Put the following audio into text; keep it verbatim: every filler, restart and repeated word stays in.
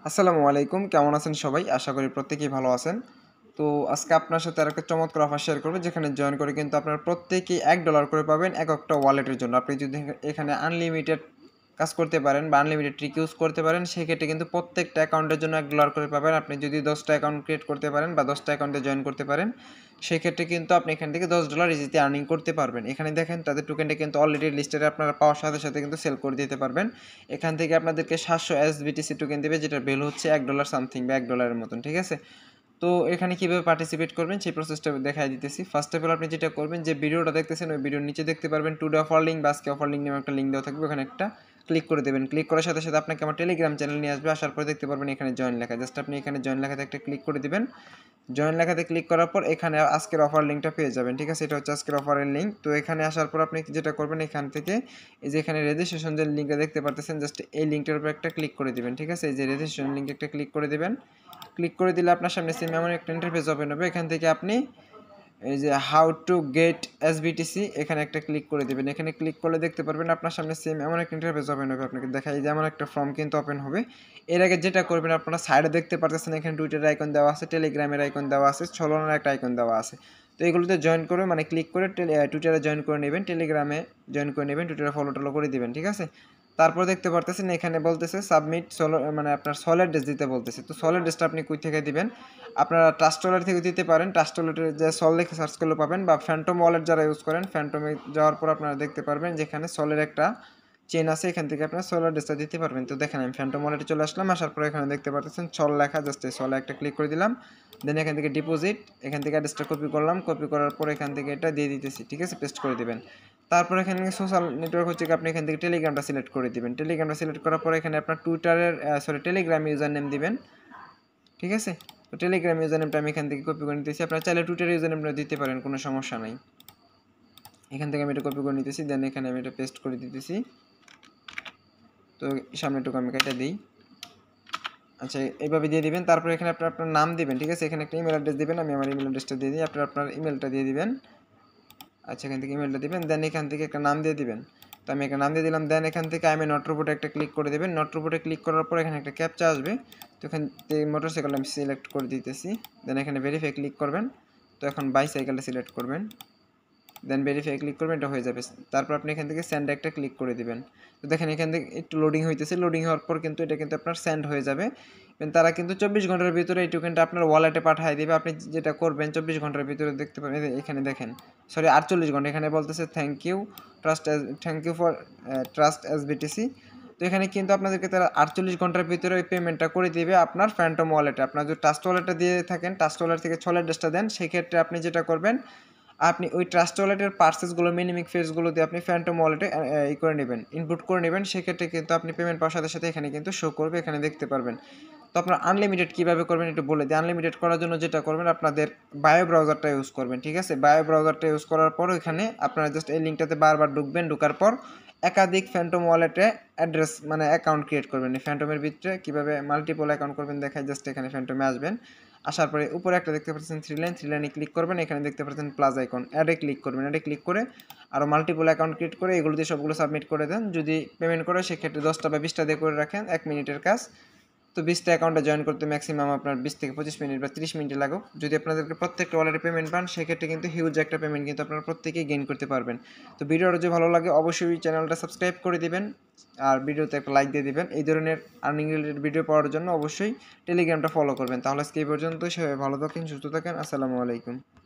আসসালামু আলাইকুম, কেমন আছেন সবাই? আশা করি প্রত্যেকেই ভালো আছেন। তো আজকে আপনার সাথে আরেকটা চমৎকার অফার শেয়ার করব, যেখানে জয়েন করে কিন্তু আপনারা প্রত্যেকেই এক ডলার করে পাবেন একেকটা ওয়ালেটের জন্য। আপনি যদি এখানে আনলিমিটেড কাজ করতে পারেন বা আনলিমিটেড ট্রিক ইউজ করতে পারেন, সেক্ষেত্রে কিন্তু প্রত্যেকটা অ্যাকাউন্টের জন্য এক ডলার করে পাবেন। আপনি যদি দশটা অ্যাকাউন্ট ক্রিয়েট করতে পারেন বা দশটা অ্যাকাউন্টে জয়েন করতে পারেন, সেক্ষেত্রে কিন্তু আপনি এখান থেকে দশ ডলার ইজিতে আর্নিং করতে পারবেন। এখানে দেখেন তাদের টোকেনটা কিন্তু অলরেডি লিস্টেড, আপনারা পাওয়ার সাথে সাথে কিন্তু সেল করে দিতে পারবেন। এখান থেকে আপনাদেরকে সাতশো এস বিটিসি টোকেন দেবে, যেটার ভ্যালু হচ্ছে এক ডলার সামথিং বা এক ডলারের মতন, ঠিক আছে? তো এখানে কীভাবে পার্টিসিপেট করবেন সেই প্রসেসটা দেখাই দিতেছি। ফার্স্ট অফ অল আপনি যেটা করবেন, যে ভিডিওটা দেখতেছেন ওই ভিডিওর নিচে দেখতে পারবেন টুডে অফার লিঙ্ক বা আজকে অফার লিঙ্ক নামে একটা লিঙ্ক দেওয়া থাকবে, ওখানে একটা ক্লিক করে দেবেন। ক্লিক করার সাথে সাথে আপনাকে আমার টেলিগ্রাম চ্যানেল নিয়ে আসবে। আসার পরে দেখতে পারবেন এখানে জয়েন লেখা, জাস্ট আপনি এখানে জয়েন লেখাতে একটা ক্লিক করে দিবেন। জয়েন লেখাতে ক্লিক করার পর এখানে আজকের অফার লিঙ্কটা পেয়ে যাবেন, ঠিক আছে? এটা হচ্ছে আজকের অফারের লিঙ্ক। তো এখানে আসার পর আপনি যেটা করবেন, এখান থেকে এই যে এখানে রেজিস্ট্রেশন যে লিঙ্কটা দেখতে পারতেছেন, জাস্ট এই লিঙ্কটার উপর একটা ক্লিক করে দিবেন, ঠিক আছে? এই যে রেজিস্ট্রেশন লিঙ্কে একটা ক্লিক করে দিবেন। ক্লিক করে দিলে আপনার সামনে সেম এমন একটা ইন্টারফেস ওপেন হবে। এখান থেকে আপনি এই যে হাউ টু গেট এসবিটিসি এখানে একটা ক্লিক করে দিবেন। এখানে ক্লিক করলে দেখতে পারবেন আপনার সামনে সেম এমন একটা ইন্টারফেস ওপেন হবে। আপনাকে দেখাই যে এমন একটা ফর্ম কিন্তু ওপেন হবে। এর আগে যেটা করবেন, আপনারা সাইডে দেখতে পারতেছেন এখানে টুইটারের আইকন দেওয়া আছে, টেলিগ্রামের আইকন দেওয়া আছে, সলোনার একটা আইকন দেওয়া আছে। তো এগুলোতে জয়েন করে মানে ক্লিক করে টুইটারে জয়েন করে নেবেন, টেলিগ্রামে জয়েন করে নেবেন, টুইটারে ফলো টলো করে দিবেন, ঠিক আছে? তারপর দেখতে পারতেছেন এখানে বলতেছে সাবমিট সোলো, মানে আপনার সলিড ডেস দিতে বলতেছে। তো সলিড ডেসটা আপনি কই থেকে দিবেন? আপনারা ট্রাস্ট ওয়ালেট থেকে দিতে পারেন। ট্রাস্ট ওয়ালেটের যে সল লিখে সার্চ করলে পাবেন, বা ফ্যান্টম ওয়ালেট যারা ইউজ করেন, ফ্যান্টমে যাওয়ার পর আপনারা দেখতে পারবেন যেখানে সলের একটা চেন আছে, এখান থেকে আপনারা সলিড ডেসটা দিতে পারবেন। তো দেখেন আমি ফ্যান্টম ওয়ালেটে চলে আসলাম। আসার পরে এখানে দেখতে পাচ্ছেন সল লেখা, জাস্ট এই সলে একটা ক্লিক করে দিলাম। দেন এখান থেকে ডিপোজিট, এখান থেকে অ্যাড্রেসটা কপি করলাম। কপি করার পর এখান থেকে এটা দিয়ে দিতেছি, ঠিক আছে? পেস্ট করে দিবেন। তারপর এখানে সোশ্যাল নেটওয়ার্ক হচ্ছে আপনি এখান থেকে টেলিগ্রামটা সিলেক্ট করে দিবেন। টেলিগ্রামটা সিলেক্ট করার পর এখানে আপনার টুইটারের সরি টেলিগ্রাম ইউজার নেম দিবেন, ঠিক আছে? তো টেলিগ্রাম ইউজার নেমটা আমি এখান থেকে কপি করে নিতেছি। আপনারা চাইলে টুইটার ইউজার নেমটা দিতে পারেন, কোনো সমস্যা নাই। এখান থেকে আমি এটা কপি করে নিতেছি, দেন এখানে আমি এটা পেস্ট করে দিতেছি। তো সামনেটুকু আমি কেটে দিই। আচ্ছা, এইভাবে দিয়ে দিবেন। তারপর এখানে আপনার আপনার নাম দিবেন, ঠিক আছে? এখানে একটা ইমেল অ্যাড্রেস দিবেন। আমি আমার ইমেল অ্যাড্রেসটা দিয়ে দিই, আপনার আপনার ইমেলটা দিয়ে দিবেন। আচ্ছা, এখান থেকে ইমেলটা দিবেন, দেন এখান থেকে একটা নাম দিয়ে দিবেন। তো আমি একটা নাম দিয়ে দিলাম। দেন এখান থেকে আমি নট রোবটে একটা ক্লিক করে দেবেন। নট রোবটে ক্লিক করার পর এখানে একটা ক্যাপচা আসবে। তো এখান থেকে মোটরসাইকেল আমি সিলেক্ট করে দিতেছি। দেন এখানে ভেরিফাই ক্লিক করবেন। তো এখন বাইসাইকেলটা সিলেক্ট করবেন, দেন ভেরিফাই ক্লিক করবেন, এটা হয়ে যাবে। তারপর আপনি এখান থেকে সেন্ড একটা ক্লিক করে দিবেন। তো দেখেন এখান থেকে একটু লোডিং হইতেছে। লোডিং হওয়ার পর কিন্তু এটা কিন্তু আপনার সেন্ড হয়ে যাবে। তারা কিন্তু চব্বিশ ঘন্টার ভিতরে এই টোকেনটা আপনার ওয়ালেটে পাঠিয়ে দেবে। আপনি যেটা করবেন চব্বিশ ঘন্টার ভিতরে দেখতে পাবেন, এখানে দেখেন সরি আটচল্লিশ ঘন্টা, এখানে বলতেছে thank you trust thank you for trust S BTC. তো এখানে কিন্তু আপনাদেরকে তারা আটচল্লিশ ঘন্টার ভিতরে ওই পেমেন্টটা করে দিবে আপনার ফ্যান্টম ওয়ালেটে। আপনার যদি ট্রাস্ট ওয়ালেটটা দিয়ে থাকেন, ট্রাস্ট ওয়ালেট থেকে ছয় অ্যাড্রেসটা দেন, সেক্ষেত্রে আপনি যেটা করবেন, আপনি ওই ট্রাস্ট ওয়ালেটের পার্সেসগুলো মিনিমিক ফেসগুলো দিয়ে আপনি ফ্যান্টম ওয়ালেটে ই করে নেবেন, ইনপুট করে নেবেন। সেক্ষেত্রে কিন্তু আপনি পেমেন্ট পাওয়ার সাথে সাথে এখানে কিন্তু শো করবে, এখানে দেখতে পারবেন। তো আপনার আনলিমিটেড কীভাবে করবেন একটু বলে দিই। আনলিমিটেড করার জন্য যেটা করবেন, আপনাদের বায়ো ব্রাউজারটা ইউজ করবেন, ঠিক আছে? বায়ো ব্রাউজারটা ইউজ করার পর এখানে আপনারা জাস্ট এই লিঙ্কটাতে বারবার ঢুকবেন। ঢোকার পর একাধিক ফ্যান্টম ওয়ালেটে অ্যাড্রেস মানে অ্যাকাউন্ট ক্রিয়েট করবেন। এই ফ্যান্টমের ভিতরে কীভাবে মাল্টিপল অ্যাকাউন্ট করবেন দেখায়, জাস্ট এখানে ফ্যান্টমে আসবেন। আসার পরে উপরে একটা দেখতে পাচ্ছেন থ্রি লাইন, থ্রি লাইনে ক্লিক করবেন। এখানে দেখতে পাচ্ছেন প্লাস আইকন, অ্যাডে ক্লিক করবেন। অ্যাডে ক্লিক করে আরও মাল্টিপল অ্যাকাউন্ট ক্রিয়েট করে এগুলো দিয়ে সবগুলো সাবমিট করে দেন। যদি পেমেন্ট করে সেক্ষেত্রে দশটা বা বিশটা দিয়ে করে রাখেন, এক মিনিটের কাজ। তো বিশটা অ্যাকাউন্টে জয়েন করতে ম্যাক্সিমাম আপনার বিশ থেকে পঁচিশ মিনিট বা ত্রিশ মিনিট লাগুক। যদি আপনাদেরকে প্রত্যেকটা ওয়ালেটে পেমেন্ট পান, সেক্ষেত্রে কিন্তু হিউজ একটা পেমেন্ট কিন্তু আপনারা প্রত্যেকেই গেইন করতে পারবেন। তো ভিডিওটা যদি ভালো লাগে অবশ্যই চ্যানেলটা সাবস্ক্রাইব করে দিবেন, আর ভিডিওতে একটা লাইক দিয়ে দিবেন। এই ধরনের আর্নিং রিলেটেড ভিডিও পাওয়ার জন্য অবশ্যই টেলিগ্রামটা ফলো করবেন। তাহলে আজকে এই পর্যন্ত, সবাই ভালো থাকেন, সুস্থ থাকেন। আসসালামু আলাইকুম।